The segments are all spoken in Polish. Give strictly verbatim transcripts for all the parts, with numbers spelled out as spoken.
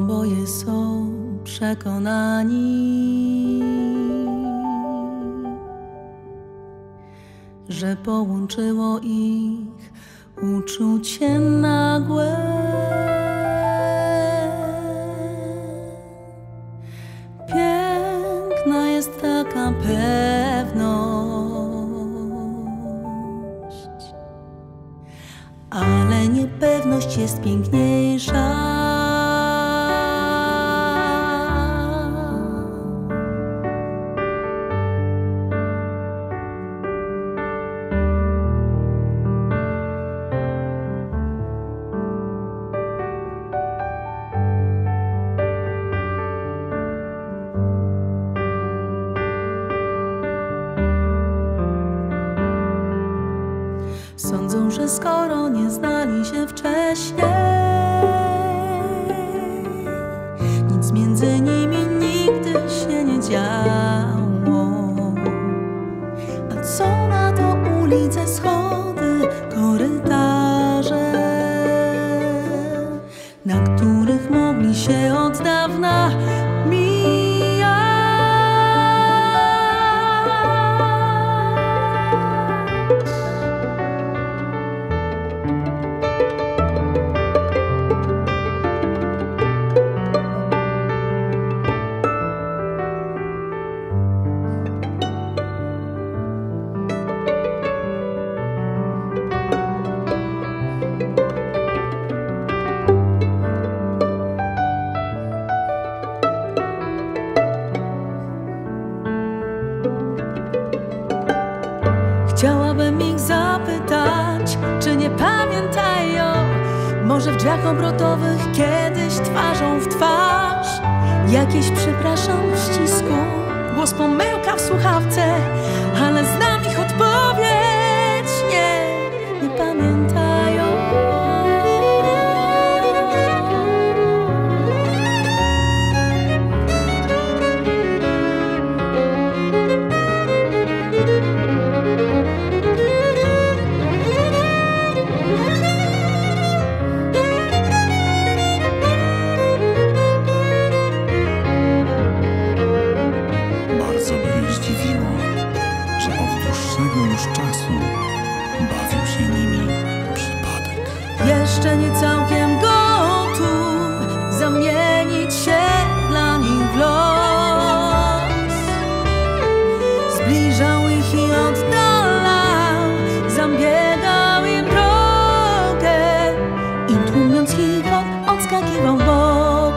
Oboje są przekonani, że połączyło ich uczucie nagłe. Piękna jest taka pewność, ale niepewność jest piękniejsza. Sądzą, że skoro nie znali się wcześniej, nic między nimi nigdy się nie działo. A co na to ulice, schody, korytarze, na których mogli się od dawna mijać? Chciałabym ich zapytać, czy nie pamiętają, może w drzwiach obrotowych kiedyś twarzą w twarz jakieś przepraszam w ścisku, głos pomyłka w słuchawce, ale znam ich odpowiedź. Nie, nie pamiętają. Już czasu bawił się nimi przypadek. Jeszcze nie całkiem gotów zamienić się dla nich w los. Zbliżał ich i oddalał, zabiegał im drogę i tłumiąc chichot odskakiwał w bok.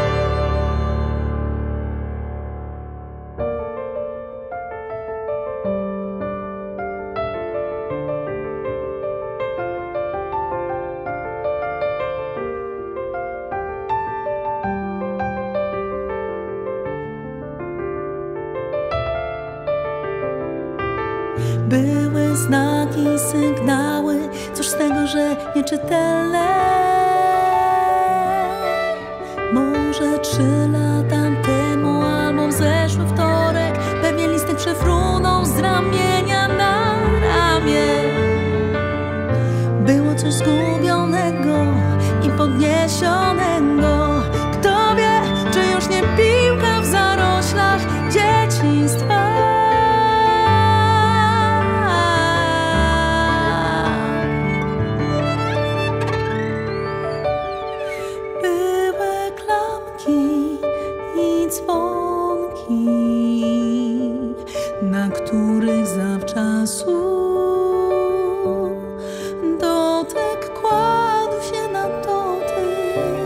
Były znaki, sygnały, cóż z tego, że nieczytelne. Może trzy lata temu albo w zeszły wtorek pewnie listek przefrunął z ramienia na ramię. Było coś zgubionego i podniesionego. Kto wie, czy już nie piłka w zaroślach dzieciństwa. Dzwonki, na których zawczasu dotyk kładł się na dotyk.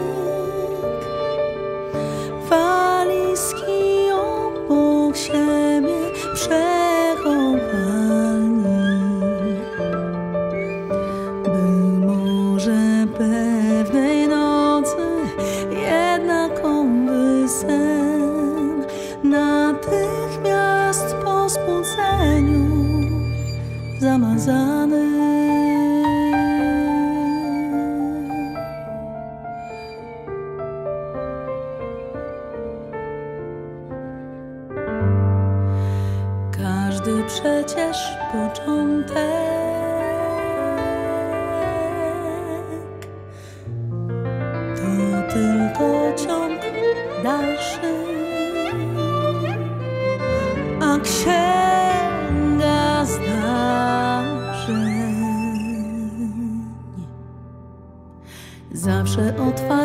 Walizki obok siebie przechowali, by może pewnej nocy jednakowy sen natychmiast po spłuceniu zamazany. Każdy przecież początek to tylko ciąg księga zdarzeń zawsze otwarta.